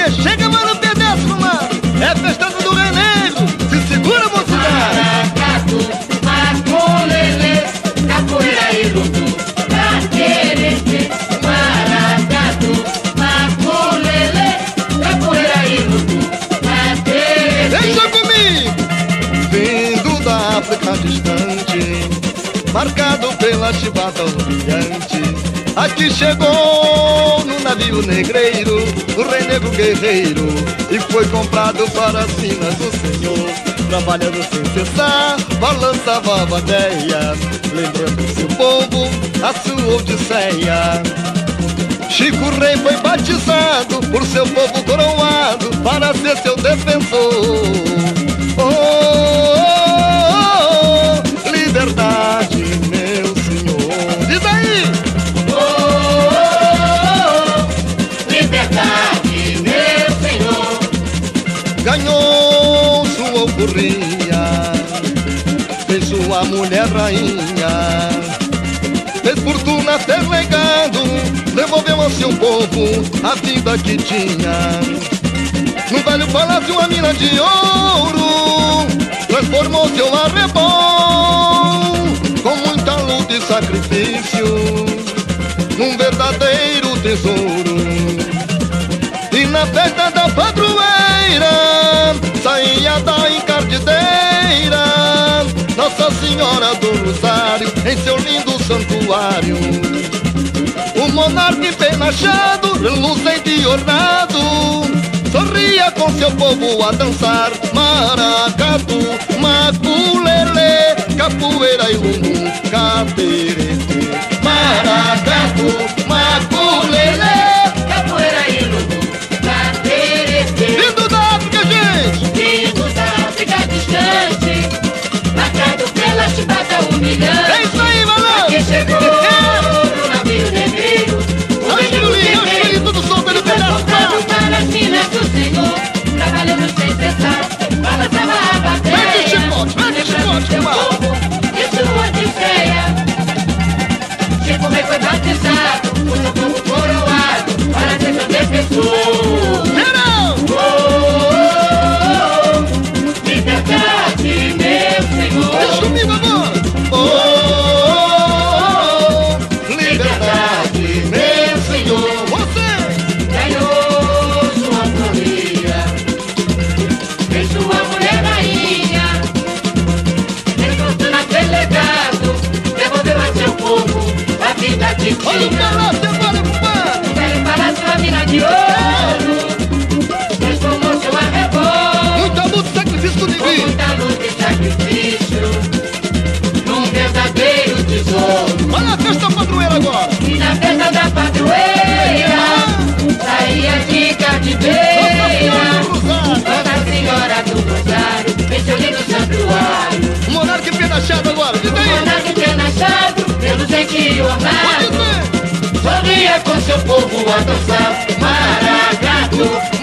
Porque chega, mano, pedaço no mar. É festado do Rio Negro. Se segura, mocidade. Maracatu, maculelê, capoeira e luto, caterete. Maracatu, maculelê, capoeira e luto, caterete. Deixa comigo. Vindo da África distante, marcado pela chibata brilhante, aqui chegou no navio negreiro o rei negro guerreiro, e foi comprado para as minas do Senhor. Trabalhando sem cessar, balançava a bandeia, lembrando seu povo, a sua odisseia. Chico Rei foi batizado por seu povo coroado para ser seu defensor. Oh, oh, oh, liberdade, meu senhor. Diz aí! Oh, oh, oh, liberdade, meu senhor. Ganhou sua alforria, fez sua mulher rainha, fez fortuna, fez legado, devolveu ao seu povo a vida que tinha. No velho palácio a mina de ouro transformou seu arrebol, com muita luta e sacrifício, num verdadeiro tesouro. E na festa da padroeira saía da encardideira Nossa Senhora do Rosário em seu lindo santuário. O monarca empeinachado, reluzente e ornado, sorria com seu povo a dançar. Maracatu, maculelê, capoeira e lundu, caterete. Maracatu, maculelê, Capoeira e luto, caterete. vindo da África, gente! Vindo da África distante, marcado pela chibata humilhante. É isso aí, malandro! Aqui chegou no navio negreiro o rei negro guerreiro, tudo solto ali, foi comprado para as minas do Senhor. Trabalhando sem cessar, balançava a bateria, Vai que chicote, lembrando seu irmão. povo e sua odisseia. Chico Rei foi batizado, o seu povo coroado para ser seu defensor. Verão! Oh, liberdade, meu Senhor. Deixa comigo agora! Oh, liberdade, meu Senhor! Você! Ganhou sua gloria, fez sua mulher rainha, fez fortuna, fez legado, devolveu a seu povo a vida que Olha o tinha. palácio agora, compadre! O velho palácio, a mina de ouro, transformou seu arrebol, Muita luta e sacrifício do com ninguém! muita luta e sacrifício, num verdadeiro tesouro. Olha a festa padroeira agora! E na festa da padroeira saía de cativeira Nossa Senhora do Rosário em seu lindo santuário. O monarca empinachado agora! Diz O aí! monarca empinachado, reluzente e Pode ornado, dizer! sorria com seu povo a dançar. Maracatu,